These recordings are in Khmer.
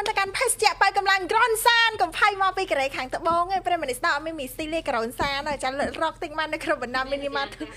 តែកាន់ផេសជាបើកម្លាំងក្រនសានកំផៃមកពីកន្លែងខាងត្បូងឯងព្រមនេះស្ដាប់មិនមានស៊ីលេក្រនសានហើយចារកទិញបាននៅក្នុងបណ្ដាមីនីម៉ាត់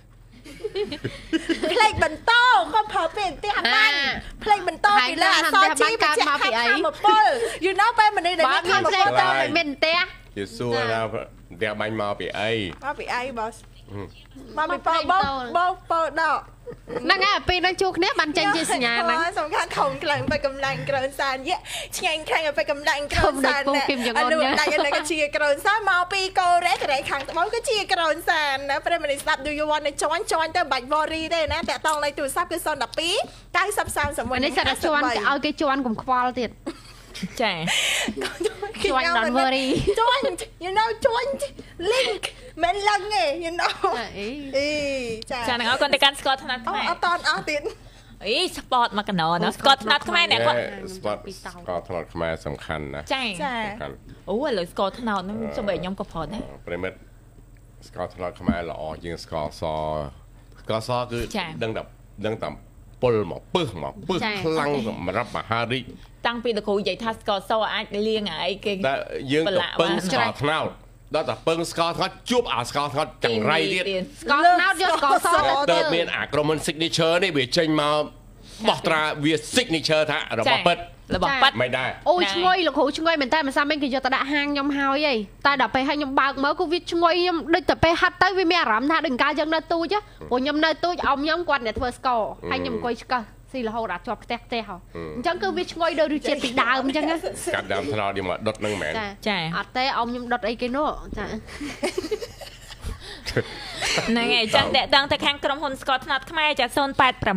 ផ្លេកបន្តក៏ប្រើពេលផ្ទះបាញ់ផ្លេកបន្តពីលើអសជីបជាខាងមកពល you know ពេលមនុស្សដែលមានខាងមកពលទៅមានផ្ទះជាសួរថាផ្ទះបាញ់មកពីអីមកពីអី boss មកពីប៉ោដកហ្នឹងហើយពេលនឹងជួគ្នាបានចេញជាសញ្ញាហ្នឹងសំខាន់ខំខ្លាំងបែកម្លាំងក្រនសានយៈឆ្ងាញ់ខាងបែកម្លាំងក្រនសានអនុដាច់នេះក៏ជាក្រនសានមកពីកូរ៉េកន្លែងខាងត្បូងក៏ជាក្រនសានណាព្រមនេះស្ដាប់ do you want ទៅjoin ទៅបាច់ worry ទេណាតាក់តងលេខទូរស័ព្ទគឺ012 9031 នេះសិតតែជន់ឲ្យគេជន់កុំខ្វល់ទៀតចាជន់ don't worry ជន់ you know ជន់ link មិនឡើងទេ you know ចាចានឹងឲ្យគាត់ទៅកាន់ស្កតថ្នាក់ខ្មែរអត់តន់អស់ទៀតអី sport មកកណោណាស្កតថ្នាក់ខ្មែរអ្នកគាត់ sport ស្កតថ្នាក់ខ្មែរសំខាន់ណាចាអូឥឡូវស្កតថ្នាក់ហ្នឹងសំបីខ្ញុំក៏ប្រដែរប្រិមិត្តស្កតថ្នាក់ខ្មែរល្អជាងស្កតសស្កតសគឺដឹងតែពុលមកពឹសខ្លាំងសម្រាប់មហារាជតាំងពីលោកគ្រូនិយាយថាស្កតសអាចលៀងអីគេតែយើងទៅពឹងស្កតថ្នាក់ដល់តែពឹងស្កតថ្នាក់ជួបអាស្កតថ្នាក់ចង្រៃទៀតស្កតថ្នាក់យកស្កតសទៅមានអាក្រុមហ៊ុន signature នេះវាចេញមកបោះត្រាវា signature ថារបស់ពិតរបស់ប៉ាត់មិនដែរអូឈ្ងុយលោកគ្រូឈ្ងុយមែនតែមិនសាមវិញគេយកទៅដាក់ហាងខ្ញុំហើយហីតែដល់ពេលឲ្យខ្ញុំបើកមើលគឺវាឈ្ងុយខ្ញុំដូចតែពេលហាត់ទៅវាមានអារម្មណ៍ថាដូចកាលយើងនៅទូចព្រោះខ្ញុំនៅទូចអ៊ំខ្ញុំគាត់អ្នកធ្វើស្ករហើយខ្ញុំអង្គុយឆ្កឹះស៊ីរហូតដល់ជាប់ផ្ទះហ៎អញ្ចឹងគឺវាឈ្ងុយដោយរសជាតិពីដើមអញ្ចឹងកាត់ដើមថ្នោតយកមកដុតនឹងមែនចាអត់ទេអ៊ំខ្ញុំដុតអីគេនោះចាហ្នឹងហើយចាក់តាក់តងទៅខាងក្រុមហ៊ុនស្កតថ្នាក់ខ្មែរចា089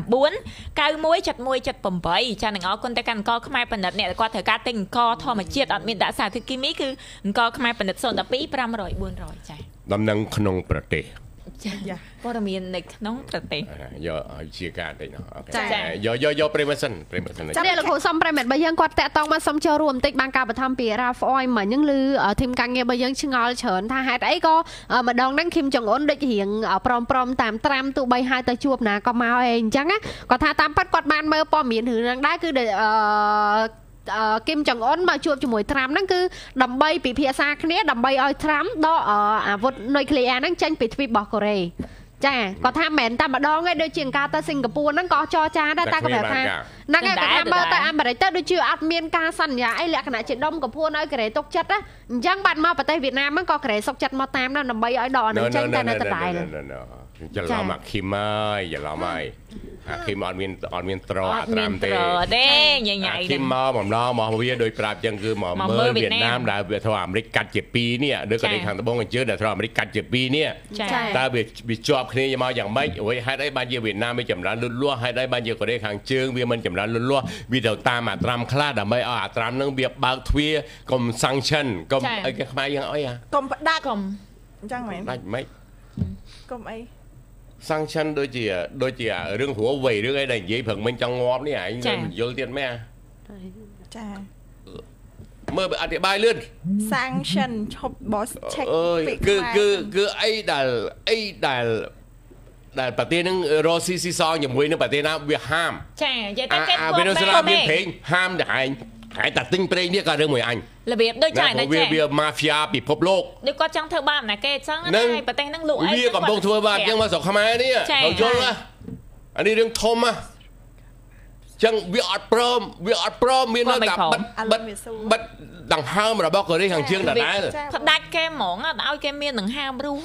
917178ចានឹងអរគុណទៅកាន់អង្គខ្មែរបណ្ឌិតអ្នកគាត់ត្រូវការទិញអង្គធម្មជាតិអត់មានដាក់សារធាតុគីមីគឺអង្គខ្មែរបណ្ឌិត012 500 400ចាដំណឹងក្នុងប្រទេសចាព័ត៌មាននៅក្នុងប្រទេសយកឲ្យជាការតិចណាអូខេយកប្រិមសិនចាលោកគ្រូសុំប្រិមិត្តបើយើងគាត់តាក់តងមកសុំចូលរួមបន្តិចបានការបឋមពី Ralph Oil មិញហ្នឹងឬធីមការងាររបស់យើងឆ្ងល់ច្រើនថាហេតុអីក៏ម្ដងហ្នឹងឃីមចុងអ៊ុនដូចរៀងព្រមតាមត្រាំទូបីហើយទៅជួបណាក៏មកអីអញ្ចឹងណាគាត់ថាតាមប៉ាត់គាត់បានមើលព័ត៌មានរឿងហ្នឹងដែរគឺគឹមចង្អុនមកជួបជាមួយត្រាំហ្នឹងគឺដើម្បីពិភាក្សាគ្នាដើម្បីឲ្យត្រាំដកអាវុធនុយក្លេអ៊ែរហ្នឹងចេញពីទ្វីបរបស់កូរ៉េចាគាត់ថាមិនតែម្ដងទេដូចជាការទៅសិង្ហបុរីហ្នឹងក៏ចរចាដែរតែគាត់ប្រាប់ថាហ្នឹងហើយគាត់ថាមើលទៅអាមេរិកទៅដូចជាអត់មានការសន្យាអីលក្ខណៈជាដុំកំពួនឲ្យកូរ៉េទុកចិត្តណាអញ្ចឹងបាត់មកប្រទេសវៀតណាមហ្នឹងក៏កូរ៉េសុកចិត្តមកតាមដែរដើម្បីឲ្យដកហ្នឹងចេញតែនៅដដែលច្រឡំអាឃីមហើយច្រឡំហើយអាឃីមអត់មានត្រអាត្រាំទេញ៉ៃញ៉ៃឃីមមកបំឡងមកវាដោយប្រាប់ចឹងគឺមកមើលវៀតណាមដែលវាធ្វើអាមេរិកកាត់ជា2នេះឬក៏នៅខាងត្បូងអញ្ជើញដែលធ្វើអាមេរិកកាត់ជា2នេះតើវាជាប់គ្នាមកយ៉ាងម៉េចអូយហេតុអីបានជាវៀតណាមវាចម្រើនលូតលាស់ហេតុអីបានជាកូរ៉េខាងជើងវាមិនចម្រើនលូតលាស់វាទៅតាមអាត្រាំខ្លះដើម្បីឲ្យអាត្រាំនឹងវាបើកទ្វារកុំ sanction កុំអីគេខ្មែរយើងអីកុំផ្ដាច់កុំអញ្ចឹងមែនដាច់ម៉េចកុំអី sanction ដូចជារឿងព្រោះវ័យរឿងអីដែលនិយាយព្រឹងមិញចង់ងាប់នេះឯងយល់ទៀតមែនចាមើលអធិប្បាយលឿន sanction ឈប់ boss check គឺអីដែលប្រទេសនឹងរ៉ូស៊ីស៊ីសងជាមួយនឹងប្រទេសណាវាហាមចានិយាយតែគេធ្វើវេណេស៊ុយឡាមានប្រេងហាមតែឯងតែទិញប្រេងនេះក៏រឿងមួយអញរបៀបដូចចាតែវាម៉ាហ្វីយ៉ាពិភពលោកដូចគាត់ចង់ធ្វើបាបណាគេអញ្ចឹងណាប្រទេសហ្នឹងលក់អីវាកំពុងធ្វើបាបអញ្ចឹងមកស្រុកខ្មែរនេះយល់ណាអានេះរឿងធំណាចឹងវាអត់ព្រមមាននៅតែបិទដង្ហើមរបស់កូរ៉េខាងជើងដដែលផ្ដាច់គេហ្មងអត់ឲ្យគេមានដង្ហើមរស់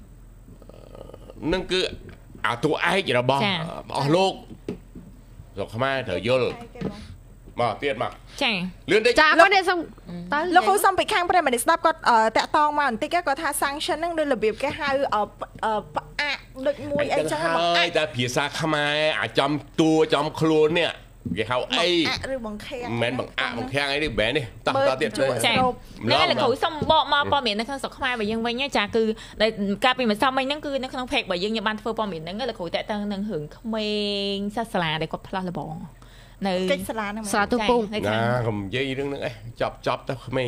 នឹងគឺអាតួឯករបស់អស់លោកស្រុកខ្មែរត្រូវយល់មកទៀតមកចាលឿនតិចចាគាត់នេះសុំតើលោកគ្រូសុំពីខាងប្រិមត្តស្ដាប់គាត់តាក់តងមកបន្តិចគាត់ថា sanction ហ្នឹងដូចរបៀបគេហៅផ្អាកដូចមួយអីចឹងហើយតែភាសាខ្មែរចំតួចំខ្លួននេះគេហៅអីឬបង្ខាំងមិនបង្ខាំងអីនេះបែរនេះតោះទៀតចានេះលោកគ្រូសុំបកមកព័ត៌មាននៅក្នុងស្រុកខ្មែររបស់យើងវិញចាគឺកាលពីម្សិលមិញហ្នឹងគឺនៅក្នុង page របស់យើងបានធ្វើព័ត៌មានហ្នឹងលោកគ្រូតាក់តងនឹងរឿងក្មេងសាសាឡាដែលគាត់ផ្លាស់លបងនៅកិច្ចសាលាហ្នឹងសាទូពងណាកុំនិយាយរឿងហ្នឹងចប់ទៅក្មេង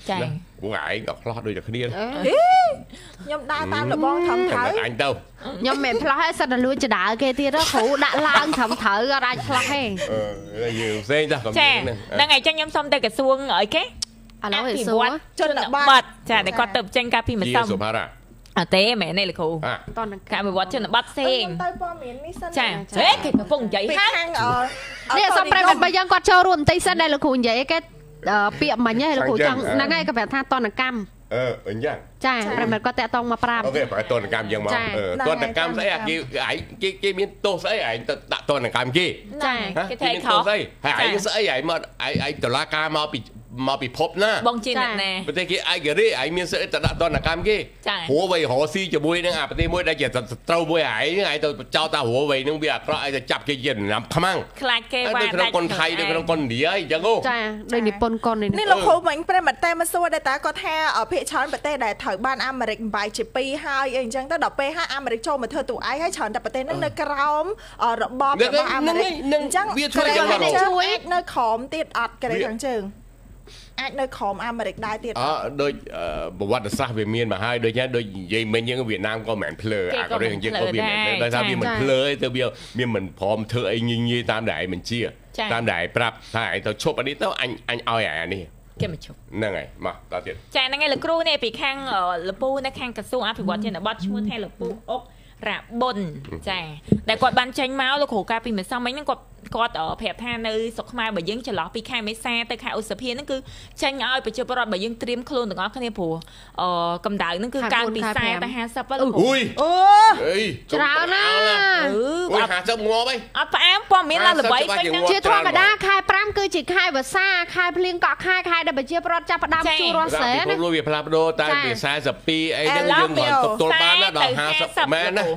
ចា៎ពួកឯងក៏ផ្លោះដូចតែគ្នាខ្ញុំដើរតាមលបងធំត្រូវអញទៅខ្ញុំមិនផ្លោះឲ្យសិតតែលួចចដាគេទៀតគ្រូដាក់ឡើងត្រឹមត្រូវអត់អាចផ្លោះទេយើងផ្សេងតាក៏ចាមានហ្នឹងហើយចឹងខ្ញុំសុំទៅក្រសួងអីគេឥឡូវឲ្យសួរជនបទចាតែគាត់ទៅចេញការពីម្សិលសុផារ៉ាអត់ទេមែនទេលោកគ្រូតនការអភិវឌ្ឍជនបទផ្សេងទៅព័ត៌មាននេះសិនចាហេគេកំពុងនិយាយពីហើយខាងនេះសំប្រិយមិត្តរបស់យើងគាត់ចូលរួមបន្តិចសិនដែលលោកគ្រូនិយាយគេពាក្យមិញហើយលោកគ្រូចង់ហ្នឹងហើយក៏ប្រាប់ថាតនកម្មអញ្ចឹងចាប្រិយមិត្តគាត់តាក់តងមកប្រាប់អូខេបើតនកម្មយ៉ាងមកតនកម្មស្អីគេមានទោសស្អីឯងទៅដាក់តនកម្មគេចាគេថាខុសស្អីហើយឯងស្អីឯងមកឯងតឡាការមកពិភពណាបងជាអ្នកណាប្រទេសគេឯករាជ្យឯងមានសិទ្ធិទៅដាក់តនកម្មគេព្រោះវ័យរស់ស៊ីជាមួយនឹងអាប្រទេសមួយដែលជាត្រូវមួយឯងទៅចោលតាព្រោះវ័យនឹងវាអាក្រក់ឯងទៅចាប់គេជាណាំខ្មាំងខ្លាចគេវ៉ានៅក្នុងកុនថៃនៅក្នុងកុនឥណ្ឌាអីចឹងហ៎ចាដូចនិពន្ធកុននេះលោកគ្រូមិញប្រិមត្តតែមកសួរដែរតាគាត់ថាភាគច្រើនប្រទេសដែលត្រូវបានអាមេរិកបំបាយជាពីរហើយអីអញ្ចឹងទៅដល់ពេលហើយអាមេរិកចូលមកធ្វើទូឯងហើយច្រើនតែប្រទេសហ្នឹងនៅក្រោមរបបរបស់អាមេរិកអញ្ចឹងវាធ្វើយ៉ាងម៉េចជួយនៅក្រោមទៀតអត់ក្រេខាងជើងអាចនៅក្រោមអាមេរិកដែរទៀតដូចប្រវត្តិសាស្ត្រវាមានមកហើយដូចនិយាយមិញវៀតណាមក៏មិនភ្លើអាកូរ៉េយើងក៏វាមិនដោយថាវាមិនភ្លើទេវាមានមិនព្រមធ្វើអីញីតាមដែលឯងមិនជាតាមដែលឯងប្រាប់ថាឯងទៅឈប់អានេះទៅអញឲ្យអានេះគេមកជប់ហ្នឹងហើយមកតទៀតចាហ្នឹងហើយលោកគ្រូនេះពីខាងលពូនៅខាងក្រសួងអភិវឌ្ឍជនបទឈ្មោះថាលពូអុករ៉ាបុនចាដែលគាត់បានចេញមកលោកគ្រូកាលពីម្សិលមិញហ្នឹងគាត់ប្រាប់ថានៅស្រុកខ្មែរបើយើងចន្លោះពីខែមេសាទៅខែឧសភាហ្នឹងគឺចេញឲ្យប្រជាពលរដ្ឋបើយើងត្រៀមខ្លួនទាំងអស់គ្នាព្រោះកម្ដៅហ្នឹងគឺកើនពី40ទៅ50លោកគ្រូអូយអូអីច្រើនណាអូយ50ងាប់អីអត់ផ្អែមព័ត៌មានឡើងល្បីពេញហ្នឹងជាធម្មតាខែ5គឺជាខែវស្សាខែភ្លៀងកក់ខែដែលប្រជាពលរដ្ឋចាប់ផ្ដើមជួររាស់ស្រែពីព្រោះវាផ្លាស់ប្ដូរតែពី42អីហ្នឹងយើងមិនទល់បានដល់50មែនណា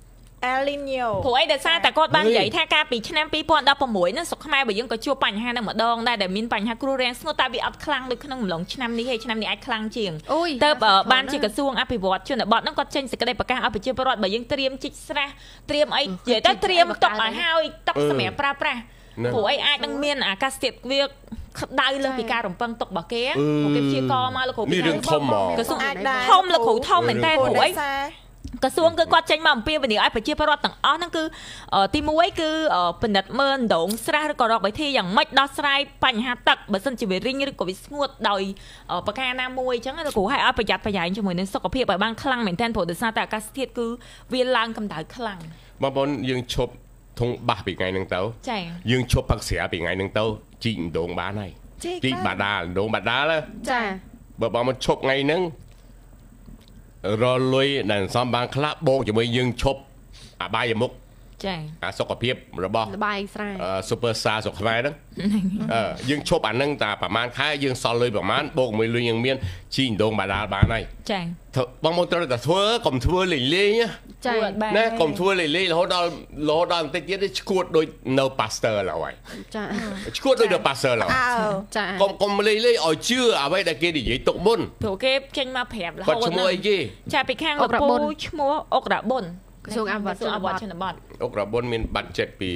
El Niño ព្រោះអីដោយសារតែគាត់បាននិយាយថាកាលពីឆ្នាំ2016ហ្នឹងស្រុកខ្មែរបើយើងក៏ជួបបញ្ហាហ្នឹងម្ដងដែរដែលមានបញ្ហាគ្រោះរាំងស្ងួតតែវាអត់ខ្លាំងដូចក្នុងអំឡុងឆ្នាំនេះទេឆ្នាំនេះអាចខ្លាំងជាងទៅបានជាក្រសួងអភិវឌ្ឍជនបទហ្នឹងគាត់ចេញសេចក្តីប្រកាសឲ្យប្រជាពលរដ្ឋបើយើងត្រៀមជីកស្រះត្រៀមអីនិយាយទៅត្រៀមទុកឲ្យហើយទុកសម្រាប់ប្រើប្រាស់ព្រោះអីអាចនឹងមានអាកាសធាតុវាក្តៅលើសពីការរំពឹងទុករបស់គេព្រោះគេព្យាករមកលោកគ្រូនេះរឿងធំហ្មងក្រសួងអាចធំលោកគ្រូធំមែនតើព្រោះអីក្រសួងគឺគាត់ចេញមកអំពាវនាវឲ្យប្រជាពលរដ្ឋទាំងអស់ហ្នឹងគឺទី1គឺពិនិត្យមើលដងស្រះឬក៏រកវិធីយ៉ាងម៉េចដោះស្រាយបញ្ហាទឹកបើសិនជាវារីងឬក៏វាស្ងួតដោយប្រការណាមួយអញ្ចឹងលោកគ្រូឲ្យប្រយ័ត្នប្រយែងជាមួយនឹងសុខភាពឲ្យបានខ្លាំងមែនទែនព្រោះដោយសារតែអាកាសធាតុគឺវាឡើងកម្ដៅខ្លាំងបងប្អូនយើងឈប់ធុងបាសពីថ្ងៃហ្នឹងទៅចាយើងឈប់ផឹកស្រាពីថ្ងៃហ្នឹងទៅជីកដងបានហើយជីកបាដាលដងបាដាលចាបើបងមកឈប់ថ្ងៃហ្នឹងរលុយដែលសំបានខ្លះបូកជាមួយយើងឈប់អបាយមុខចាអាសុខភាពរបស់លបាយស្រែ Super Star សុខខ្មែរហ្នឹងយើងឈប់អាហ្នឹងតែប្រហែលខែយើងសល់លុយប្រហែលបូកមួយលុយយើងមានជីកដងបាដាលបានហើយចាបងមកត្រូវតែធ្វើកុំធ្វើលេងលេងចាណាកុំធ្វើលេងលេងរហូតដល់បន្តិចទៀតឈួតដូចនៅ Pasteur ឡើយចាឈួតដូចនៅ Pasteur ឡើយចាកុំលេងលេងឲ្យជឿអ្វីដែលគេនិយាយទុកមុនព្រោះគេចេញមកប្រាប់រហូគាត់តឈ្មោះអីគេចាពីខាងលពូឈ្មោះអុករ៉ាបុនក្រសួងអភិវឌ្ឍជនបទអុករ៉ាបុនមានបាត់ចិត្តពី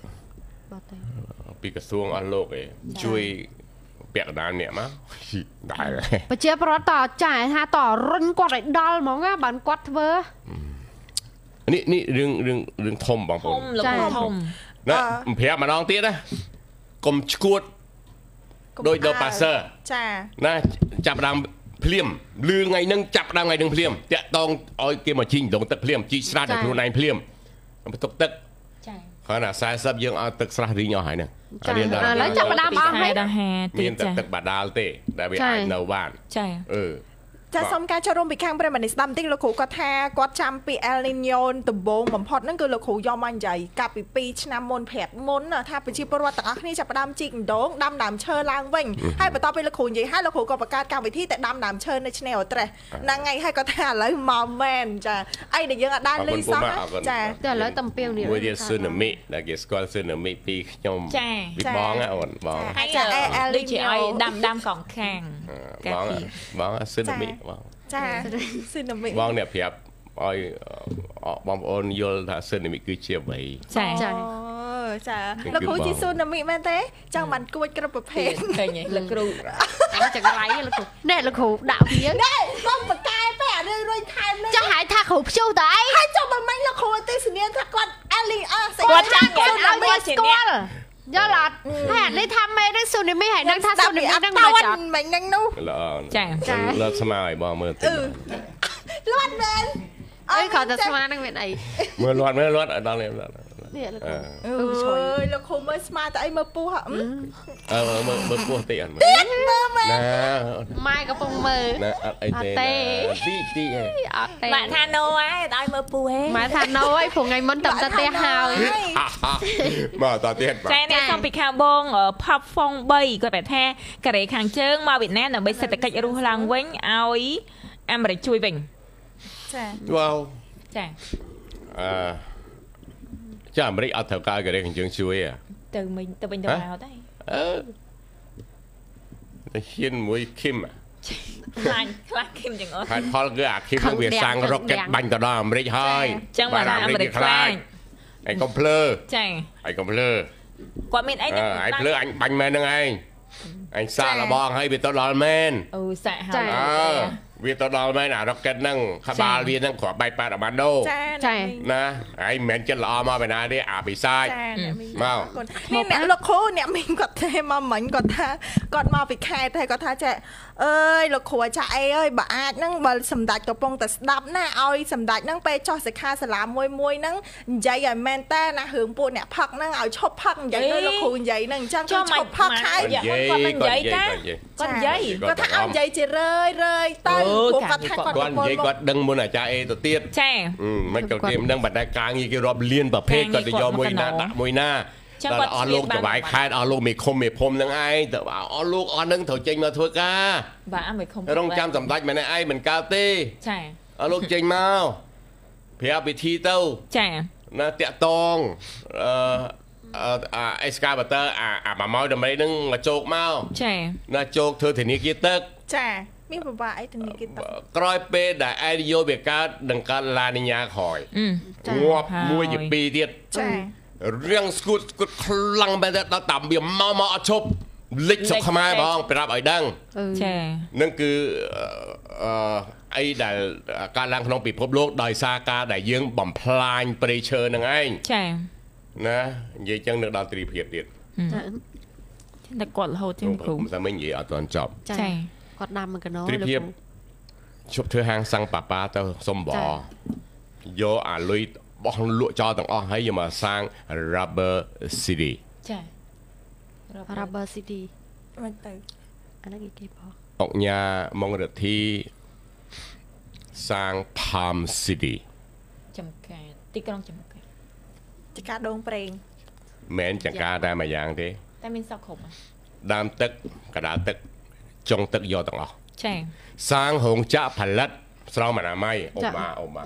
ក្រសួងអស់លោកឯងជួយពាក់កណ្ដាលអ្នកមកដែរប្រជាពលរដ្ឋតចាថាតរុញគាត់ឲ្យដល់ហ្មងបានគាត់ធ្វើនេះរឿងធំបងប្អូនធំលោកធំណាប្រាប់ម្ដងទៀតណាកុំឈួតដូចដល់ Pasteur ចាណាចាប់ដើមភ្លាមលឺថ្ងៃហ្នឹងចាប់ដើមថ្ងៃហ្នឹងភ្លាមតាក់តងឲ្យគេមកជីងដងទឹកភ្លាមជីកស្រះដល់ខ្លួនឯងភ្លាមបន្ទុកទឹកចាគ្រាន់តែ40យើងឲ្យទឹកស្រះរីងអស់ហើយហ្នឹងឥឡូវចាប់ផ្ដើមអស់ហើយដល់50 មានតែទឹកបាដាលទេដែលវាអាចនៅបានចាចាសូមការចូលរួមពីខាងប្រិមត្តនេះស្ដាប់បន្តិចលោកគ្រូគាត់ថាគាត់ចាំពី El Niño ដំបូងបំផុតហ្នឹងគឺលោកគ្រូយកមកនិយាយកាលពី2ឆ្នាំមុនប្រាប់មុនថាប្រជាពលរដ្ឋទាំងអស់គ្នាចាប់ផ្ដើមជីកដងដាំដើមឈើឡើងវិញហើយបន្ទាប់ពីលោកគ្រូនិយាយហើយលោកគ្រូក៏បង្កើតកម្មវិធីតែដាំដើមឈើនៅឆ្នេរអូត្រេសហ្នឹងហើយហើយគាត់ថាឥឡូវមកមែនចាអីដែលយើងអត់ដែរលឺសោះចាតែឥឡូវតំពីវនេះមួយទៀតស៊ឺណាមីដែលគេស្គាល់ស៊ឺណាមីពីខ្ញុំពីបងអូនបងហើយដូចជាឲ្យដាំកងខាងបងស៊ឺណាមីបងចាស៊ឺណាមីបងអ្នកប្រាប់ឲ្យបងប្អូនយល់ថាស៊ឺណាមីគឺជាអ្វីចាចាចាលោកគ្រូជីស៊ូណាមីមែនទេចង់បានគួចគ្រប់ប្រភេទឃើញលោកគ្រូចង្រៃលោកគ្រូណែលោកគ្រូដាក់វាណែកុំបកែទៅអារឿងរួយថែមនេះចង់ហៅថាគ្រូភ្ជុះតើអីហើយចុះបើមិញលោកគ្រូទេសនាថាគាត់អេលីគាត់ចាំគាត់ឲ្យវាស្គាល់យល់អត់ហើយអានេះថាមេនេះស៊ូនីមីហើយនឹងថាស៊ូនីមីនឹងមិនចត់មិញនឹងនោះចាលើកស្មាឲ្យបងមើលទៅលាត់មែនអើគាត់តែស្មានឹងមានអីមើលលាត់ដល់នេះនេះលោកអើយលោកគ្រូមើលស្មាទៅអីមើលពោះមើលពោះតិចអត់មើលណាម៉ែកំពុងមើលណាអត់អីទេទីអត់ទេម៉ាក់ថាណូហើយឲ្យមើលពោះហេម៉ែថាណូហើយព្រោះថ្ងៃមុនតែផ្ទះហើយមកតទៀតចានេះសំពីខាងបងផាប់ហ្វុង3គាត់តែថាកូរ៉េខាងជើងមកវៀតណាមដើម្បីសេដ្ឋកិច្ចរស់ឡើងវិញឲ្យអាមេរិកជួយវិញចាវ៉ាវចាចាអាមេរិកអត់ត្រូវការកូរ៉េខាងជើងជួយទៅវិញទៅមកដែរហ៊ានមួយឃឹមខ្លាចឃឹមទាំងអស់ហេតុផលគឺអាឃឹមនឹងវាសាំងរ៉ុកកេតបាញ់ទៅដល់អាមេរិកហើយចឹងបាទអាមេរិកខ្លាចឯងកុំភ្លើចាឯងកុំភ្លើគាត់មានអីឯងភ្លើអញបាញ់មែនហ្នឹងឯងអញសាកលបងឲ្យវាទៅដល់មែនអូសាក់ហើយវាទៅដល់មែនអារ៉ុកកេតហ្នឹងក្បាលវាហ្នឹងគ្រាប់បែកប៉ាត់អាម៉ាដូចាណាឯងមិនមែនចិត្តល្អមកពីណាទេអាពិសាចមកនេះអ្នកលោកគ្រូអ្នកមីងគាត់ទេមកមិញគាត់ថាគាត់មកពីខេត្តតែគាត់ថាចាអើយលោកគ្រូចាអីអើយបើអាចហ្នឹងបើសម្ដេចកំពុងតែស្ដាប់ណាឲ្យសម្ដេចហ្នឹងពេលចោះសិក្ខាសាលាមួយហ្នឹងនិយាយឲ្យមែនតើណារឿងពួកអ្នកផឹកហ្នឹងឲ្យឈប់ផឹកនិយាយទៅលោកគ្រូនិយាយហ្នឹងអញ្ចឹងគឺឈប់ផឹកហើយគាត់មិននិយាយតាគាត់និយាយគាត់ថាឲ្យនិយាយជារឿយទៅគាត់ថាគាត់និយាយគាត់ដឹងមុនអាចារ្យអេទៅទៀតចាមិនក៏គេមិនដឹងបដិការងារគេរាប់លានប្រភេទគាត់ទៅយកមួយណាដាក់មួយណាដល់អស់លោកចវាយខេតអស់លោកមេឃុំមេភូមិនឹងឯងទៅអស់លោកអស់នឹងត្រូវចេញមកធ្វើការបាទមេឃុំរងចាំសម្ដេចម្នាក់ឯងមិនកើតទេចាអស់លោកចេញមកប្រាប់វិធីទៅចាណាតាក់តងអេសកាវ៉ាទ័រអា1ម៉ោងដើម្បីនឹងមកជោគមកចាណាជោគធ្វើធានាគារទឹកចាមានប្រវាអីធានាគារទឹកក្រោយពេលដែលឯនយោវាកើតនឹងកើតឡានីញ៉ាក្រោយងាប់មួយជាពីរទៀតចារៀងស្គូតខ្លាំងបែបដល់តាមវាមកអត់ឈប់លិចស្រុកខ្មែរបងប្រាប់ឲ្យដឹងចានឹងគឺអីដែលកើតឡើងក្នុងពិភពលោកដោយសារការដែលយើងបំផ្លាញព្រៃឈើនឹងឯងចាណានិយាយចឹងនៅដល់ទ្រីភាពទៀតតែគាត់រហូតចឹងគ្រូមិនតែមិញនិយាយអត់ទាន់ចប់ចាគាត់ដាំមួយកណោទ្រីភាពជប់ធ្វើហាងសាំងប៉ាប៉ាទៅសុំបយកអាលុយបោះលក់ចោលទាំងអស់ហើយយកមកសាង Rubber City ចា Rubber City មិនទៅអានេះគេបោះអុកញ៉ាម៉ុងរទ្ធីសាង Palm City ចំការទីក្រុងចំការចង្ការដងប្រេងមែនចង្ការតែមួយយ៉ាងទេតែមានសក់គ្រប់ដើមទឹកកដាលទឹកចុងទឹកយកទាំងអស់ចាសាងរោងចក្រផលិតស្រោមអនាម័យអូម៉ា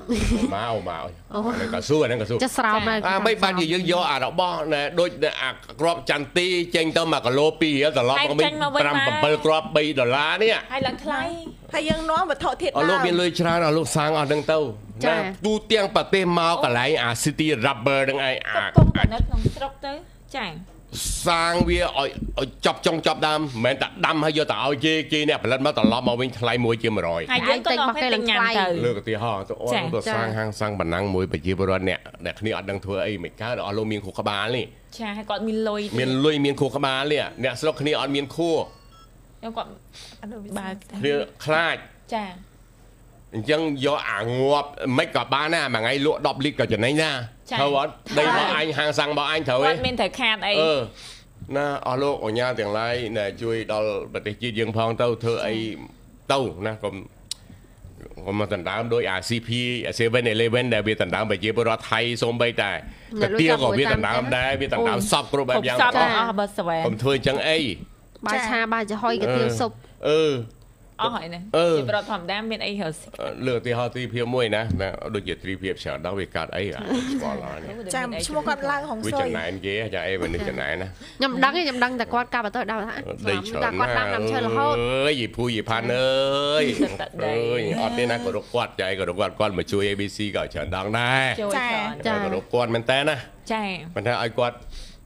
ហ្នឹងក៏សួរចាស្រោមមិនបានយើងយកអារបស់ដូចអាក្របចន្ទទីចេញទៅ1គីឡូ2រៀលត្រឡប់មកវិញ5 7គ្រាប់$3នេះហើយឡើងថ្លៃហើយយើងនាំវត្ថុធាតុដើមលោកមានលុយច្រើនលោកសាងអស់ហ្នឹងទៅណាទូទាំងប្រទេសមកកន្លែងអា City Rubber ហ្នឹងឯងអាក្នុងស្រុកទៅចាសាងវាឲ្យចប់ចុងចប់ដើមមិនមែនតែដាំហើយយកទៅឲ្យគេអ្នកផលិតមកត្រឡប់មកវិញថ្លៃ1ជា100 ហើយយើងក៏នាំទៅញ៉ាំទៅលើកឧទាហរណ៍ទៅអូនទៅសាងហាងសាំងបណ្ណាំងមួយប្រជាពលរដ្ឋអ្នកគ្នាអត់ដឹងធ្វើអីមិនកើតអស់លោកមានខួរក្បាលនេះចាហើយគាត់មានលុយមានខួរក្បាលនេះអ្នកស្រុកគ្នាអត់មានខួរគាត់បើខ្លាចចាអញ្ចឹងយកអាងាប់មិនក៏បានណាមួយថ្ងៃលក់10លីត្រក៏ចំណេញណាត្រូវអត់ដីរបស់អញហាងសាំងរបស់អញត្រូវគាត់មានត្រូវខាតអីណាអស់លោកអញ្ញាទាំងឡាយណាជួយដល់ប្រទេសជាតិយើងផងទៅធ្វើអីទៅណាកុំមកដណ្ដើមដោយ RCP 7-Eleven ដែលវាដណ្ដើមប្រជាពលរដ្ឋថៃសូម្បីតែកាទៀក៏វាដណ្ដើមដែរវាដណ្ដើមសពគ្រប់បែបយ៉ាងអស់បើស្វែងកុំធ្វើអញ្ចឹងអីបាយឆាបាយចំហុយកាទៀស៊ុបអស់ហើយណាជាប្រវត្តិធម្មតាមានអីហៅលើកទីហោទីភាពមួយណាដូចជាទ្រីភាពច្រើនដល់វាកាត់អីស្គាល់ហើយចាំឈ្មោះគាត់ឡើងហងសុយវាចំណែនគេចាអីមិនចំណែនណាខ្ញុំដឹងតែគាត់កាប់ទៅដល់ថាគាត់ដាំឈើរហូតអើយយីភូយីផាន់អើយអត់ទេណាក៏រកគាត់ចាក៏រកគាត់មកជួយ ABC ក៏ច្រើនដងដែរចាក៏រកគាត់មែនតើណាចាប៉ុន្តែឲ្យគាត់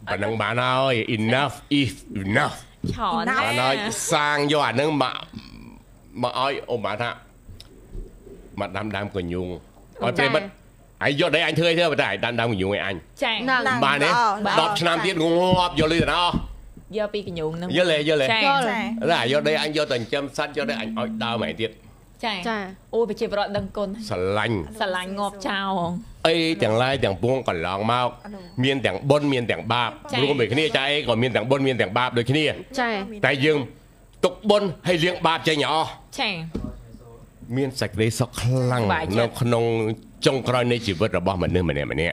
bà nâng bà nói enough is enough chọn bà nói sang do anh nâng mà ơi ông bà thà mà đam của nhung ôi bên mất anh do đấy anh thưa bà trai đam của nhung anh bà này đọc năm tiết ngọt vô đi nó do pi cái nhung nó vô lệ là do đây anh do tình chăm sóc do đây anh ôi đau mày tiết ôi bị chìm rọt đằng côn sờ lạnh ngọt trao ấy chẳng lai chẳng buông còn lòng mau miên chẳng bôn miên chẳng bạpรู้กันไปที่นี่ใจก่อนmiên chẳng bôn miên chẳngบาปโดยที่นี่แต่ยังตกบนให้เลี้ยงบาปใจหยอmiên sạch đấy sọc lăng nó không trong coi này chỉ vượt ra bao mình nữa mà nè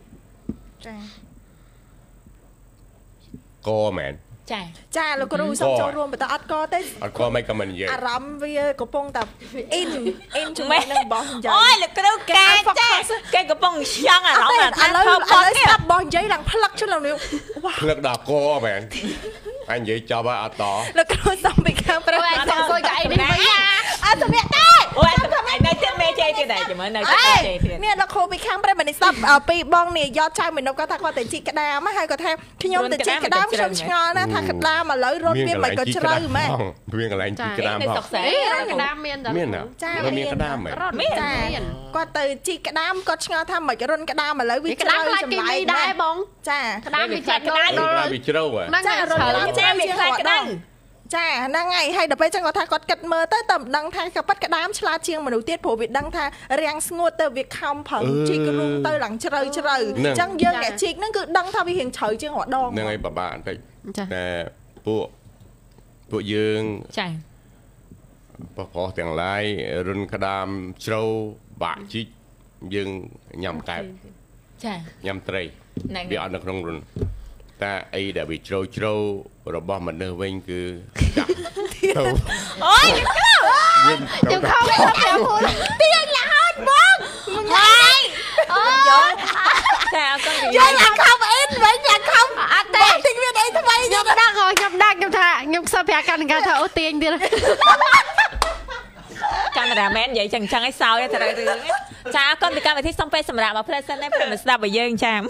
cô mẹ ចាលោកគ្រូសូមចូលរួមបន្តអត់កទេអត់កមិនក៏មិននិយាយអារម្មណ៍វាកំពុងតែអ៊ីនជាមួយនឹងបងនិយាយអូយលោកគ្រូកែចាគេកំពុងឆ្លងអារម្មណ៍ថាឥឡូវស្ដាប់បងនិយាយឡើងផ្លឹកជិះឡើងនេះផ្លឹកដល់កមែនអញនិយាយចប់ហើយអត់តលោកគ្រូសុំពីខាងប្រវត្តិសុំគួយកៅអីនេះវិញអត់សម្រាប់ទេអូយតែនៅទៀតមេជ័យទៀតដែរចាំមើលនៅទៀតមេជ័យទៀតនេះលោកគ្រូពីខាងប្រវត្តិស្ដាប់ពីបងនេះយកចៅមនុស្សគាត់ថាគាត់ទៅជីកក្តាមហើយគាត់ថាខ្ញុំទៅជីកក្តាមខ្ញុំឆ្ងល់ណាថាក្តាមឥឡូវរត់វាមិនក៏ជ្រៅម៉េចមានកន្លែងជីកក្តាមផងក្តាមមានតែមានចាមានក្តាមមែនចាគាត់ទៅជីកក្តាមគាត់ឆ្ងល់ថាមិនរុនក្តាមឥឡូវវាជ្រៅចម្លែកដែរបងចាក្តាមវាចាក់ក្តាមវាជ្រៅហ្នឹងចារុនចាវាខ្លាចក្តាមចាហ្នឹងហើយហើយដល់ពេលចឹងគាត់ថាគាត់គិតមើលទៅតែមិនដឹងថាក៏ប៉ាត់ក្តាមឆ្លាតជាងមនុស្សទៀតព្រោះវាដឹងថារាំងស្ងួតទៅវាខំប្រឹងជីករូងទៅឡើងជ្រៅអញ្ចឹងយើងអ្នកជីកហ្នឹងគឺដឹងថាវារៀងជ្រៅជាងរដងហ្នឹងហើយបាបន្តិចតែពួកយើងចាប្រុសទាំងឡាយរុនក្តាមជ្រៅបាក់ជីកយើងញ៉ាំកែបចាញ៉ាំត្រីវាអត់នៅក្នុងរុនតែអីដែលវាជ្រៅរបស់មនុស្សវិញគឺចាក់ទៅអូយខ្ញុំខំទៅប្រាប់ខ្លួនទៀងរហូតបងហើយអូយតែអត់ក៏យើងឡើងខំអ៊ីនវិញឡើងខំអត់ទេទិញវាអីថ្មីខ្ញុំដាក់ខ្ញុំថាខ្ញុំខ្សឹបប្រាក់កាន់កាថាអូទាញទៀតកាមេរ៉ាមែននិយាយចឹងឲ្យសោយទៅរឿងចាអរគុណទៅកម្មវិធីសំពេសម្រាប់មកផ្លេសិននេះព្រមស្ដាប់ឲ្យយើងចាំ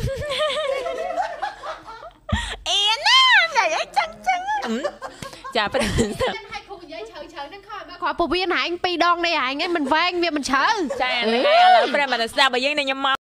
អៀនណានិយាយចឹងចាព្រមឲ្យគ្រូនិយាយឆៅហ្នឹងខំមកគាត់ពវៀនហែង2ដងនេះហែងហ្នឹងមិនវែងវាមិនឆៅចាហ្នឹងហើយឥឡូវព្រមស្ដាប់ឲ្យយើងខ្ញុំមក